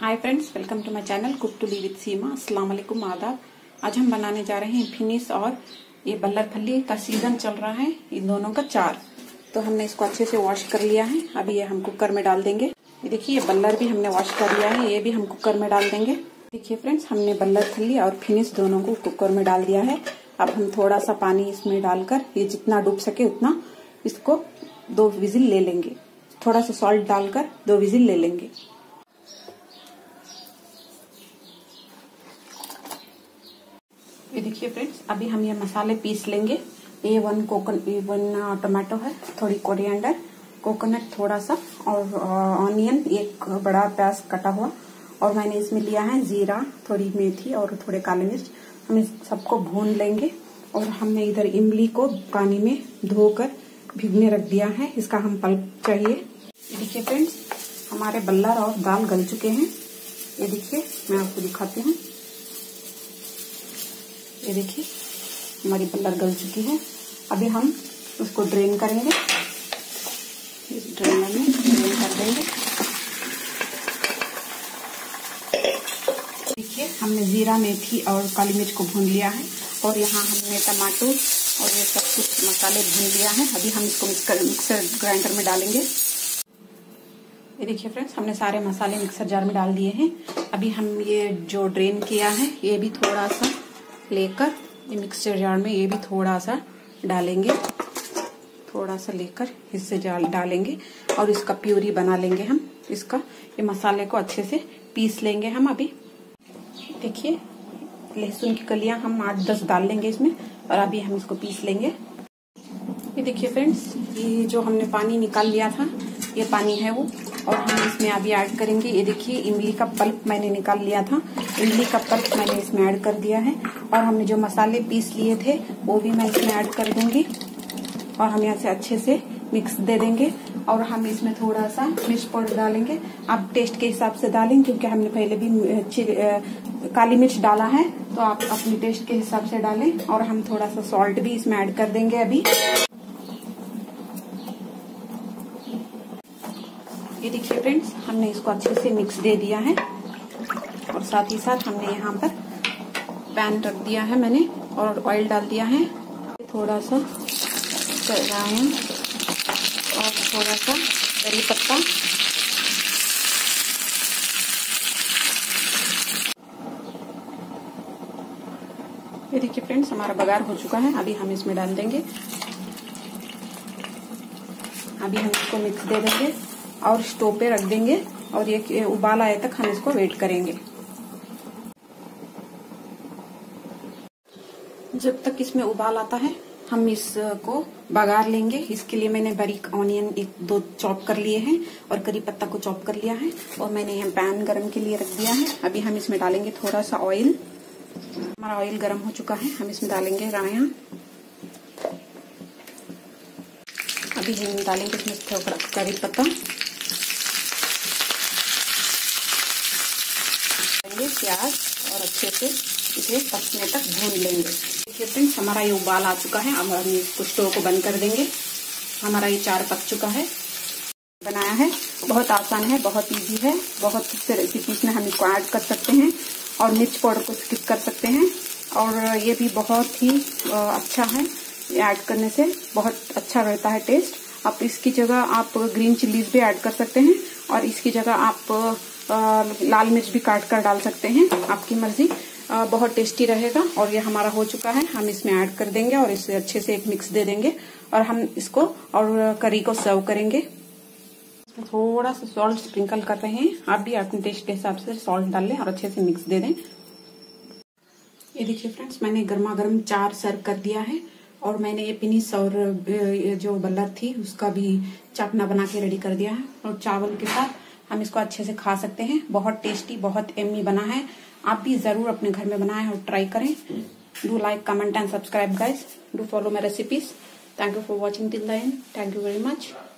Hi friends, welcome to my channel cook to lee with Seema. अस्सलाम वालेकुम, आदाब। आज हम बनाने जा रहे हैं फिनिश और ये बल्लर फली का सीजन चल रहा है, इन दोनों का चार। तो हमने इसको अच्छे से वॉश कर लिया है। अभी ये हम कुकर में डाल देंगे। ये देखिए, ये बल्लर भी हमने वॉश कर लिया है, ये भी हम कुकर में डाल देंगे। देखिए फ्रेंड्स, हमने बल्लर फली और फिनिश दोनों को कुकर में डाल दिया है। अब हम थोड़ा सा पानी इसमें डालकर ये जितना डूब सके उतना इसको 2 विजिल ले लेंगे। थोड़ा सा सॉल्ट डालकर 2 विजिल ले लेंगे। ये देखिए फ्रेंड्स, अभी हम ये मसाले पीस लेंगे। ये 1 टमाटो है, थोड़ी कोरिएंडर, कोकोनट थोड़ा सा और ऑनियन, 1 बड़ा प्याज कटा हुआ, और मैंने इसमें लिया है जीरा, थोड़ी मेथी और थोड़े काले मिर्च। हम इस सबको भून लेंगे। और हमने इधर इमली को पानी में धोकर भिगने रख दिया है, इसका हम पल्प चाहिए। ये देखिए फ्रेंड्स, हमारे बल्लर और दाल गल चुके हैं। ये देखिए, मैं आपको दिखाती हूँ। ये देखिए, हमारी बल्लर गल चुकी है। अभी हम उसको ड्रेन करेंगे, इस ड्रेनर में ड्रेन कर देंगे। देखिए, हमने जीरा, मेथी और काली मिर्च को भून लिया है, और यहाँ हमने टमाटो और ये सब कुछ मसाले भून लिया है। अभी हम इसको मिक्सर ग्राइंडर में डालेंगे। ये देखिए फ्रेंड्स, हमने सारे मसाले मिक्सर जार में डाल दिए हैं। अभी हम ये जो ड्रेन किया है ये भी थोड़ा सा लेकर ये मिक्सचर जार में ये भी थोड़ा सा डालेंगे, थोड़ा सा लेकर इससे डालेंगे और इसका प्यूरी बना लेंगे हम। इसका ये मसाले को अच्छे से पीस लेंगे हम। अभी देखिए, लहसुन की कलियां हम 8-10 डाल लेंगे इसमें, और अभी हम इसको पीस लेंगे। ये देखिए फ्रेंड्स, ये जो हमने पानी निकाल लिया था ये पानी है वो, और हम इसमें अभी ऐड करेंगे। ये देखिए, इमली का पल्प मैंने निकाल लिया था, इमली का पल्प मैंने इसमें ऐड कर दिया है। और हमने जो मसाले पीस लिए थे वो भी मैं इसमें ऐड कर दूंगी, और हम यहाँ से अच्छे से मिक्स दे देंगे। और हम इसमें थोड़ा सा मिर्च पाउडर डालेंगे। आप टेस्ट के हिसाब से डालें, क्योंकि हमने पहले भी काली मिर्च डाला है, तो आप अपने टेस्ट के हिसाब से डालें। और हम थोड़ा सा सॉल्ट भी इसमें ऐड कर देंगे अभी। ये देखिए फ्रेंड्स, हमने इसको अच्छे से मिक्स दे दिया है, और साथ ही साथ हमने यहाँ पर पैन रख दिया है मैंने, और ऑयल डाल दिया है। थोड़ा सा अजवाइन और थोड़ा सा करी पत्ता। ये देखिए फ्रेंड्स, हमारा बघार हो चुका है। अभी हम इसमें डाल देंगे। अभी हम इसको मिक्स दे देंगे और स्टोव पे रख देंगे, और ये उबाल आए तक हम इसको वेट करेंगे। जब तक इसमें उबाल आता है हम इसको बघार लेंगे। इसके लिए मैंने बारीक ऑनियन 1-2 चॉप कर लिए हैं, और करी पत्ता को चॉप कर लिया है, और मैंने यहाँ पैन गरम के लिए रख दिया है। अभी हम इसमें डालेंगे थोड़ा सा ऑयल। हमारा ऑयल गरम हो चुका है, हम इसमें डालेंगे रायन। अभी हम डालेंगे इसमें थोड़ा करी पत्ता, प्याज, और अच्छे से इसे पकने तक भून लेंगे। देखिए फ्रेंड्स, हमारा ये उबाल आ चुका है। अब हम इसको स्टोव को बंद कर देंगे। हमारा ये चार पक चुका है। बनाया है, बहुत आसान है, बहुत इजी है, बहुत से रेसिपीज में हम इसको ऐड कर सकते हैं, और मिर्च पाउडर को स्किप कर सकते हैं। और ये भी बहुत ही अच्छा है, ऐड करने से बहुत अच्छा रहता है टेस्ट। आप इसकी जगह आप ग्रीन चिलीज भी ऐड कर सकते हैं, और इसकी जगह आप लाल मिर्च भी काट कर डाल सकते हैं, आपकी मर्जी। बहुत टेस्टी रहेगा। और ये हमारा हो चुका है, हम इसमें ऐड कर देंगे और इसे अच्छे से एक मिक्स दे देंगे, और हम इसको और करी को सर्व करेंगे। इसमें थोड़ा सा सॉल्ट स्प्रिंकल कर रहे हैं, आप भी अपने टेस्ट के हिसाब से सॉल्ट डाल लें और अच्छे से मिक्स दे दें। ये देखिए फ्रेंड्स, मैंने गर्मा गर्म चार सर्व कर दिया है, और मैंने ये फिनिश और जो बल्लर थी उसका भी चापना बना के रेडी कर दिया है, और चावल के साथ हम इसको अच्छे से खा सकते हैं। बहुत टेस्टी, बहुत यम्मी बना है। आप भी जरूर अपने घर में बनाएं और ट्राई करें। Do like, comment and subscribe guys. Do follow my recipes. Thank you for watching till the end. Thank you very much.